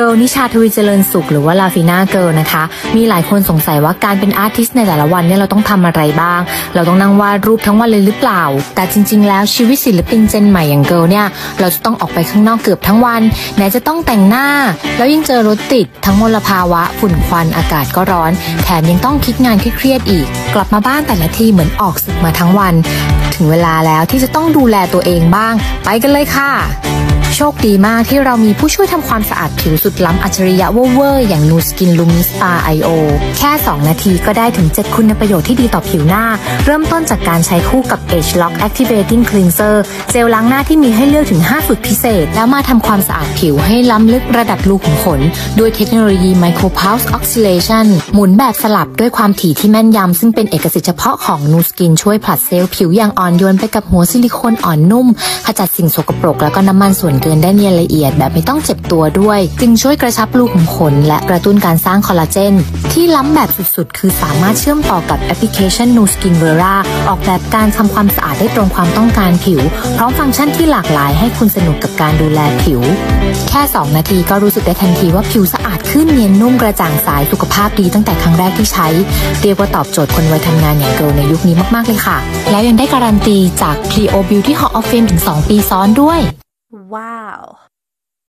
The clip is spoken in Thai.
กิร์ลนิชาทวีเจริญสุขหรือว่าลาฟีน่าเกิร์ลนะคะมีหลายคนสงสัยว่าการเป็นอาร์ติสต์ในแต่ละวันเนี่ยเราต้องทำอะไรบ้างเราต้องนั่งวาดรูปทั้งวันเลยหรือเปล่าแต่จริงๆแล้วชีวิตศิลปินเจนใหม่อย่างเกิร์ลเนี่ยเราจะต้องออกไปข้างนอกเกือบทั้งวันไหนจะต้องแต่งหน้าแล้วยิ่งเจอรถติดทั้งมลภาวะฝุ่นควันอากาศก็ร้อนแถมยังต้องคิดงานเครียดๆอีกกลับมาบ้านแต่ละทีเหมือนออกศึกมาทั้งวันถึงเวลาแล้วที่จะต้องดูแลตัวเองบ้างไปกันเลยค่ะโชคดีมากที่เรามีผู้ช่วยทำความสะอาดผิวสุดล้ำอัจฉริยะเวอร์อย่าง Nu Skin Lumispa IO แค่2นาทีก็ได้ถึง7คุณประโยชน์ที่ดีต่อผิวหน้าเริ่มต้นจากการใช้คู่กับ Age Lock Activating Cleanser เจลล้างหน้าที่มีให้เลือกถึง5สูตรพิเศษแล้วมาทำความสะอาดผิวให้ล้ำลึกระดับรูขุมขนด้วยเทคโนโลยี Micro Pulse Oxidation หมุนแบบสลับด้วยความถี่ที่แม่นยำซึ่งเป็นเอกสิทธิ์เฉพาะของ Nu Skin ช่วยผลัดเซลล์ผิวอย่างอ่อนโยนไปกับหัวซิลิโคนอ่อนนุ่มขจัดสิ่งสกปรกแล้วก็น้ำมันส่วนเกินได้เนียนละเอียดแบบไม่ต้องเจ็บตัวด้วยจึงช่วยกระชับรูขุมขนและกระตุ้นการสร้างคอลลาเจนที่ล้ำแบบสุดๆคือสามารถเชื่อมต่อกับแอปพลิเคชัน Nu Skin Vera ออกแบบการทำความสะอาดได้ตรงความต้องการผิวพร้อมฟังก์ชันที่หลากหลายให้คุณสนุกกับการดูแลผิวแค่2นาทีก็รู้สึกได้ทันทีว่าผิวสะอาดขึ้นเนียนนุ่มกระจ่างใสสุขภาพดีตั้งแต่ครั้งแรกที่ใช้เรียกว่าตอบโจทย์คนวัยทำงานอย่างเกิร์ลในยุคนี้มากๆเลยค่ะแล้วยังได้การันตีจาก Clio Beauty Hall of Fame ถึง2 ปีซ้อนด้วยว้าว